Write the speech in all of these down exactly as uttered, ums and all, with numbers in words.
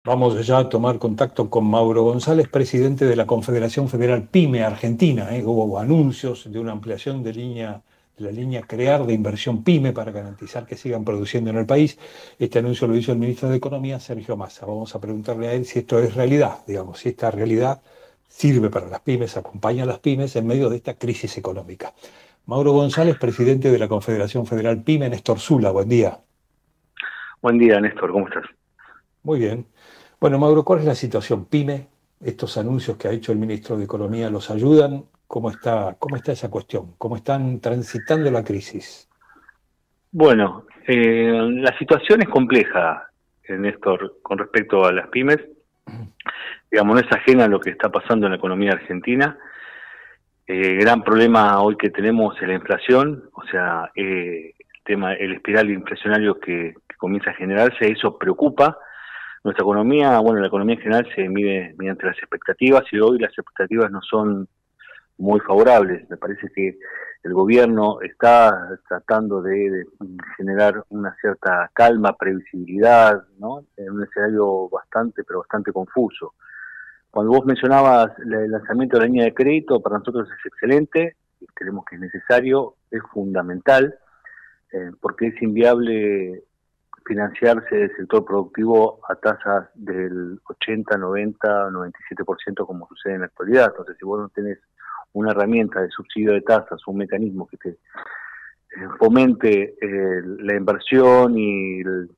Vamos ya a tomar contacto con Mauro González, presidente de la Confederación Federal PYME Argentina. ¿eh? Hubo anuncios de una ampliación de, línea, de la línea CREAR de inversión PYME para garantizar que sigan produciendo en el país. Este anuncio lo hizo el ministro de Economía, Sergio Massa. Vamos a preguntarle a él si esto es realidad, digamos, si esta realidad sirve para las pymes, acompaña a las pymes en medio de esta crisis económica. Mauro González, presidente de la Confederación Federal PYME, Néstor Zula, buen día. Buen día, Néstor, ¿cómo estás? Muy bien. Bueno, Mauro, ¿cuál es la situación PYME? Estos anuncios que ha hecho el ministro de Economía, ¿los ayudan? ¿Cómo está, cómo está esa cuestión? ¿Cómo están transitando la crisis? Bueno, eh, la situación es compleja, eh, Néstor, con respecto a las pymes. Digamos, no es ajena a lo que está pasando en la economía argentina. Eh, gran problema hoy que tenemos es la inflación, o sea, eh, el tema, el espiral inflacionario que, que comienza a generarse, eso preocupa. Nuestra economía, bueno, la economía en general se mide mediante las expectativas y hoy las expectativas no son muy favorables. Me parece que el gobierno está tratando de, de generar una cierta calma, previsibilidad, ¿no? En un escenario bastante, pero bastante confuso. Cuando vos mencionabas el lanzamiento de la línea de crédito, para nosotros es excelente, creemos que es necesario, es fundamental, eh, porque es inviable financiarse del sector productivo a tasas del ochenta, noventa, noventa y siete por ciento como sucede en la actualidad. Entonces, si vos no tenés una herramienta de subsidio de tasas, un mecanismo que te eh, fomente eh, la inversión y el,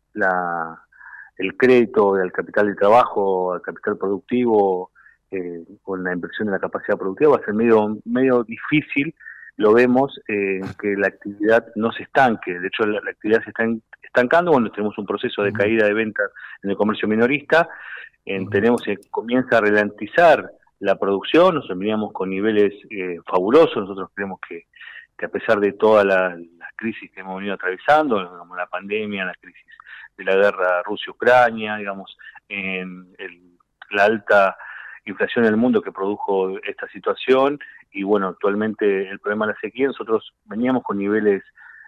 la, el crédito al capital de trabajo, al capital productivo, eh, con la inversión de la capacidad productiva, va a ser medio, medio difícil. Lo vemos eh, que la actividad no se estanque. De hecho, la, la actividad se está estancando. Bueno, tenemos un proceso de caída de ventas en el comercio minorista. Eh, tenemos que comienza a ralentizar la producción. Nos veníamos con niveles eh, fabulosos. Nosotros creemos que, que a pesar de todas las la crisis que hemos venido atravesando, como la pandemia, la crisis de la guerra Rusia-Ucrania, digamos, en el, la alta inflación en el mundo que produjo esta situación, y bueno, actualmente el problema de la sequía, nosotros veníamos con niveles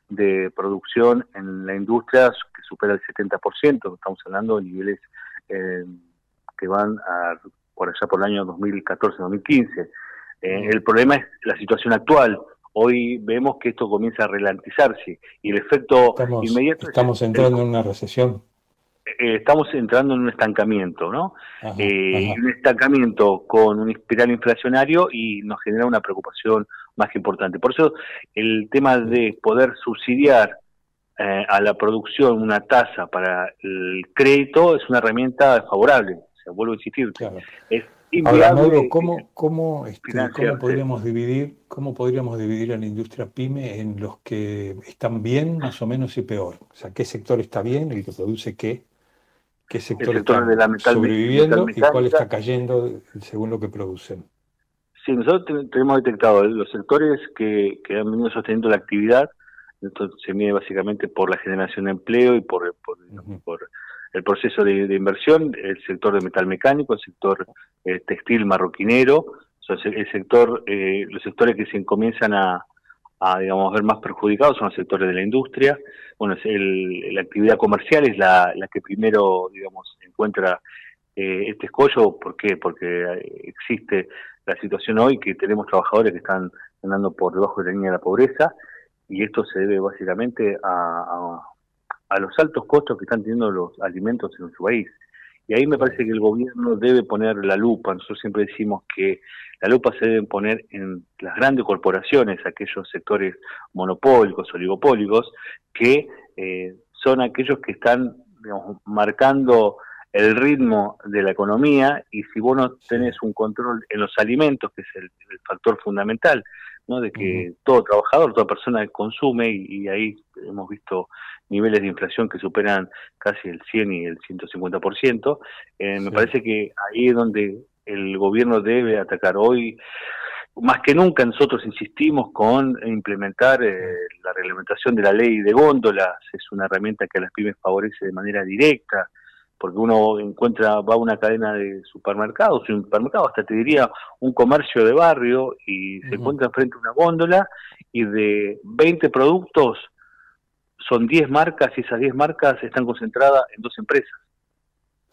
de producción en la industria que supera el setenta por ciento, estamos hablando de niveles eh, que van a, por allá por el año dos mil catorce dos mil quince. Eh, mm. El problema es la situación actual. Hoy vemos que esto comienza a ralentizarse y el efecto estamos, inmediato estamos es entrando el, en una recesión. Eh, estamos entrando en un estancamiento, ¿no? Ajá, Eh, ajá. un estancamiento con un espiral inflacionario y nos genera una preocupación más que importante. Por eso el tema de poder subsidiar eh, a la producción una tasa para el crédito es una herramienta favorable. O sea, vuelvo a insistir, Claro. es Ahora, Mauro, inviable ¿cómo, cómo, este, cómo financiarse. podríamos dividir, cómo podríamos dividir a la industria PYME en los que están bien, más o menos, y peor? O sea, ¿qué sector está bien, el que produce qué? ¿Qué El sector sector está de la metal, metal sobreviviendo y cuál mecánica. está cayendo según lo que producen? Sí, nosotros tenemos detectado los sectores que, que han venido sosteniendo la actividad. Esto se mide básicamente por la generación de empleo y por, por, Uh-huh. por el proceso de, de inversión, el sector de metal mecánico, el sector eh, textil marroquinero, o sea, el sector, eh, los sectores que se comienzan a, a digamos, ver más perjudicados son los sectores de la industria. Bueno, el, la actividad comercial es la, la que primero, digamos, encuentra eh, este escollo. ¿Por qué? Porque existe la situación hoy que tenemos trabajadores que están andando por debajo de la línea de la pobreza, y esto se debe básicamente a, a, a los altos costos que están teniendo los alimentos en nuestro país. Y ahí me parece que el gobierno debe poner la lupa. Nosotros siempre decimos que la lupa se debe poner en las grandes corporaciones, aquellos sectores monopólicos, oligopólicos, que eh, son aquellos que están, digamos, marcando el ritmo de la economía, y si vos no tenés sí. un control en los alimentos, que es el, el factor fundamental, ¿no? De que uh-huh. todo trabajador, toda persona consume, y, y ahí hemos visto niveles de inflación que superan casi el cien y el ciento cincuenta por ciento, eh, sí. me parece que ahí es donde el gobierno debe atacar. Hoy, más que nunca, nosotros insistimos con implementar eh, la reglamentación de la ley de góndolas. Es una herramienta que a las pymes favorece de manera directa, porque uno encuentra, va a una cadena de supermercados, un supermercado, hasta te diría un comercio de barrio, y uh-huh. se encuentra frente a una góndola, y de veinte productos son diez marcas, y esas diez marcas están concentradas en dos empresas.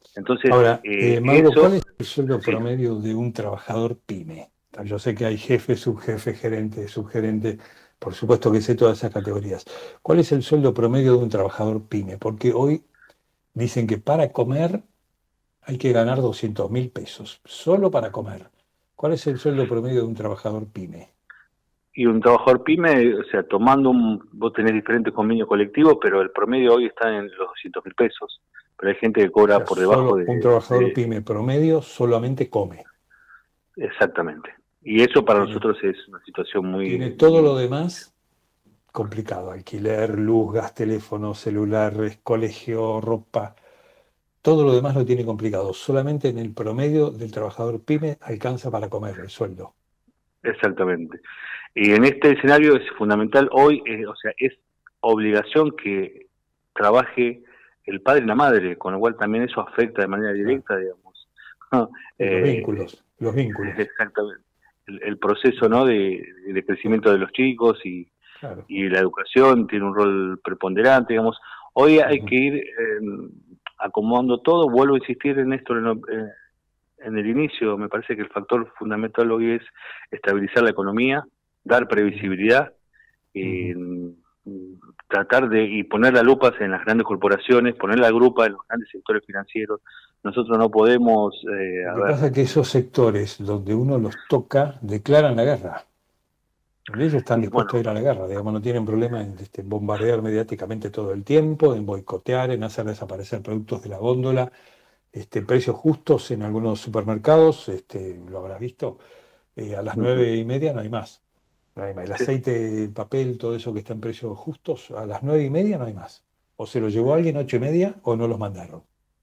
Entonces, Ahora, eh, eh, Mauro, eso... ¿cuál es el sueldo Sí. promedio de un trabajador pyme? Yo sé que hay jefe, subjefe, gerente, subgerente, por supuesto que sé todas esas categorías. ¿Cuál es el sueldo promedio de un trabajador pyme? Porque hoy dicen que para comer hay que ganar doscientos mil pesos, solo para comer. ¿Cuál es el sueldo promedio de un trabajador pyme? Y un trabajador pyme, o sea, tomando un... Vos tenés diferentes convenios colectivos, pero el promedio hoy está en los doscientos mil pesos. Pero hay gente que O cobra sea, por debajo solo de, un trabajador de... pyme promedio solamente come. Exactamente. Y eso para Tiene, nosotros es una situación tiene muy... todo lo demás complicado: alquiler, luz, gas, teléfono, celulares, colegio, ropa. Todo lo demás lo tiene complicado. Solamente en el promedio del trabajador pyme alcanza para comer el sueldo. Exactamente. Y en este escenario es fundamental hoy, eh, o sea, es obligación que trabaje el padre y la madre, con lo cual también eso afecta de manera Claro. directa, digamos, Y los eh, vínculos, los vínculos. exactamente, el, el proceso, ¿no?, de, de crecimiento de los chicos y, Claro. y la educación tiene un rol preponderante, digamos. Hoy hay Ujú. que ir eh, acomodando todo. Vuelvo a insistir en esto, en, eh, en el inicio, me parece que el factor fundamental hoy es estabilizar la economía, dar previsibilidad, eh, Ujú. tratar de y poner la lupa en las grandes corporaciones, poner la lupa en los grandes sectores financieros. Nosotros no podemos, eh, Lo a que ver... pasa es que esos sectores donde uno los toca declaran la guerra. Ellos están Y dispuestos a bueno, ir a la guerra, digamos, no tienen problema en este, bombardear mediáticamente todo el tiempo, en boicotear, en hacer desaparecer productos de la góndola, este, precios justos en algunos supermercados, este, lo habrás visto, eh, a las uh-huh, nueve y media no hay más. No hay más. El sí. aceite, el papel, todo eso que está en precios justos, a las nueve y media no hay más. O se lo llevó alguien a ocho y media o no los mandaron.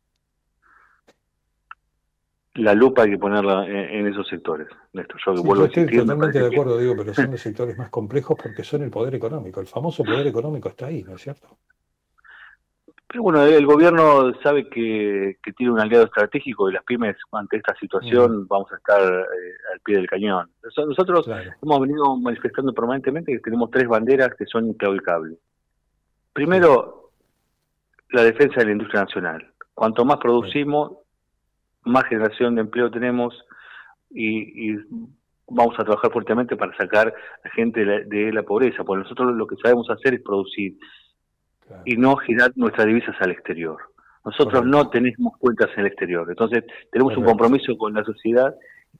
La lupa hay que ponerla en, en esos sectores, Néstor. Yo que Sí, yo vuelvo a estoy insistir, me totalmente parece de que... acuerdo, digo, pero son los sectores más complejos porque son el poder económico. El famoso poder económico está ahí, ¿no es cierto? Pero bueno, el gobierno sabe que, que tiene un aliado estratégico y las pymes ante esta Ujú. situación vamos a estar eh, al pie del cañón. Nosotros Claro, hemos venido manifestando permanentemente que tenemos tres banderas que son inclaudicables. sí, Primero, la defensa de la industria nacional. Cuanto más sí, producimos, más generación de empleo tenemos y, y vamos a trabajar fuertemente para sacar a la gente de la, de la pobreza, porque nosotros lo que sabemos hacer es producir claro, y no girar nuestras divisas al exterior. Nosotros no correcto, tenemos cuentas en el exterior, entonces tenemos un correcto, compromiso con la sociedad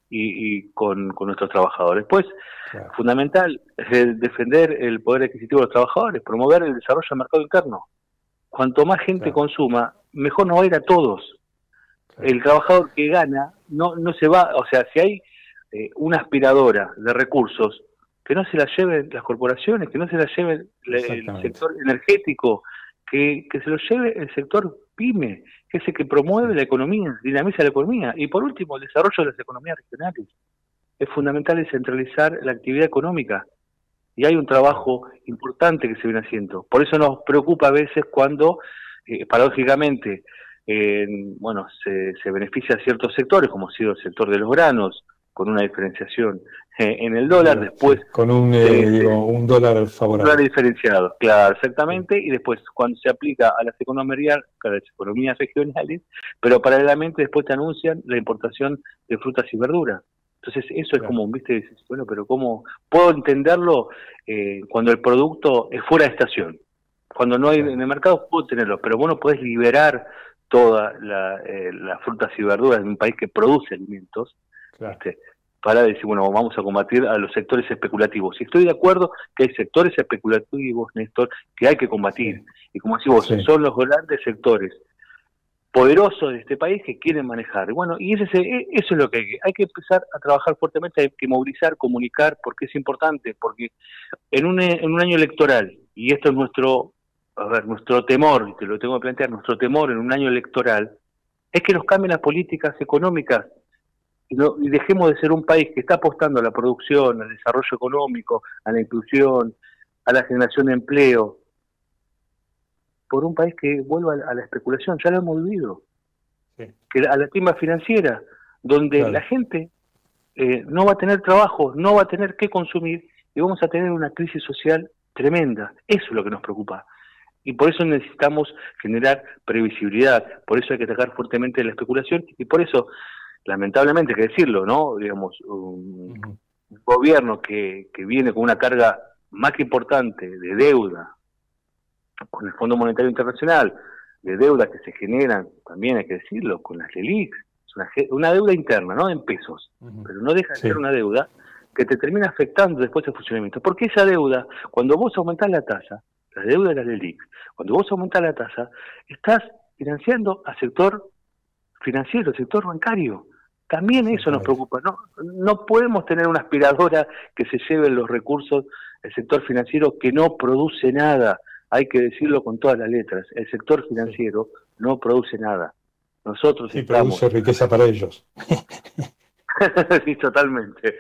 y, y con, con nuestros trabajadores. Después, claro, fundamental, es defender el poder adquisitivo de los trabajadores, promover el desarrollo del mercado interno. Cuanto más gente claro, consuma, mejor nos va a ir a todos. claro, El trabajador que gana no, no se va, o sea, si hay eh, una aspiradora de recursos, que no se la lleven las corporaciones, que no se la lleven el exactamente. sector energético, que, que se lo lleve el sector pyme, que es el que Sí, promueve la economía, dinamiza la economía. Y por último, el desarrollo de las economías regionales. Es fundamental descentralizar la actividad económica y hay un claro. trabajo importante que se viene haciendo. Por eso nos preocupa a veces cuando, eh, paradójicamente, eh, bueno, se, se beneficia a ciertos sectores, como ha sido el sector de los granos, con una diferenciación eh, en el El dólar, dólar, después sí, con un, eh, se, digo, se, un dólar un dólar favorable. diferenciado, claro, Sí, exactamente, y después cuando se aplica a las economías, a las economías regionales, pero paralelamente después te anuncian la importación de frutas y verduras. Entonces eso es claro, como, viste, dices, bueno, pero ¿cómo puedo entenderlo eh, cuando el producto es fuera de estación? Cuando no hay en claro, el mercado puedo tenerlo, pero vos no podés liberar todas la, eh, las frutas y verduras de un país que produce alimentos, claro, este, para decir, bueno, vamos a combatir a los sectores especulativos. Y estoy de acuerdo que hay sectores especulativos, Néstor, que hay que combatir. sí, Y como decimos, sí, son los grandes sectores poderosos de este país que quieren manejar. Y bueno, y ese, eso es lo que hay que, hay que empezar a trabajar fuertemente, hay que movilizar, comunicar, porque es importante, porque en un, en un año electoral, y esto es nuestro, a ver, nuestro temor, y te lo tengo que plantear, nuestro temor en un año electoral, es que nos cambien las políticas económicas y, no, y dejemos de ser un país que está apostando a la producción, al desarrollo económico, a la inclusión, a la generación de empleo, por un país que vuelva a la, a la especulación. Ya lo hemos vivido, sí, que a la timba financiera, donde la claro. gente eh, no va a tener trabajo, no va a tener qué consumir y vamos a tener una crisis social tremenda. Eso es lo que nos preocupa. Y por eso necesitamos generar previsibilidad, por eso hay que atacar fuertemente la especulación, y por eso, lamentablemente, hay que decirlo, ¿no? Digamos, un, uh-huh. un gobierno que, que viene con una carga más que importante de deuda, con el Fondo Monetario Internacional, de deuda que se generan, también hay que decirlo, con las LELIQs, es una, una deuda interna, ¿no? En pesos, uh-huh. pero no deja de sí. ser una deuda que te termina afectando después el funcionamiento. Porque esa deuda, cuando vos aumentás la tasa, la deuda de las LELIQs, cuando vos aumentás la tasa, estás financiando al sector financiero, al sector bancario. También eso nos preocupa. No, no podemos tener una aspiradora que se lleve los recursos del sector financiero que no produce nada. Hay que decirlo con todas las letras. El sector financiero sí. no produce nada. Nosotros sí, estamos... produce riqueza para ellos. Sí, totalmente.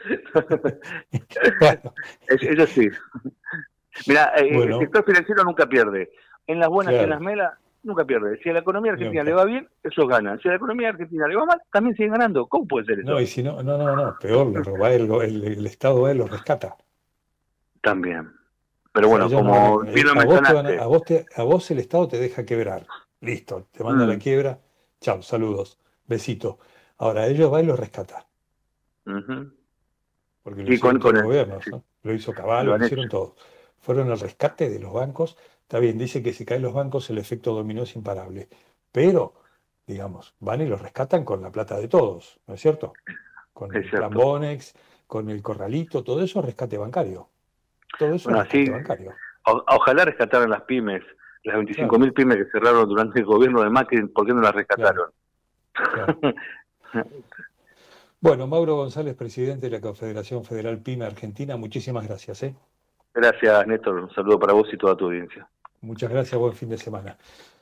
Eso sí. Mira, bueno. El sector financiero nunca pierde. En las buenas claro. y en las malas, nunca pierde. Si a la economía argentina nunca. le va bien, ellos ganan. Si a la economía argentina le va mal, también siguen ganando. ¿Cómo puede ser eso? No, y si no, no, no, no. Peor, le roba el, el, el Estado a él, lo rescata. También. Pero bueno, o sea, como no, bien lo a, vos te van mencionaste. a, a, vos te, a vos el Estado te deja quebrar. Listo, te manda mm. la quiebra. Chao, saludos. Besito. Ahora ellos van y lo rescatan. Uh-huh. Porque lo sí, hicieron con, todos con los gobiernos, sí. ¿no? Lo hizo Caballo, lo, lo hicieron todos. Fueron al rescate de los bancos. Está bien, dice que si caen los bancos el efecto dominó es imparable. Pero, digamos, van y los rescatan con la plata de todos, ¿no es cierto? Con es el plan Bonex, con el corralito, todo eso es rescate bancario. Todo eso bueno, es rescate sí, bancario. O, ojalá rescataran las pymes, las veinticinco mil claro. pymes que cerraron durante el gobierno de Macri, ¿por qué no las rescataron? Claro. Claro. Bueno, Mauro González, presidente de la Confederación Federal PYME Argentina, muchísimas gracias. ¿eh? Gracias, Néstor. Un saludo para vos y toda tu audiencia. Muchas gracias, buen fin de semana.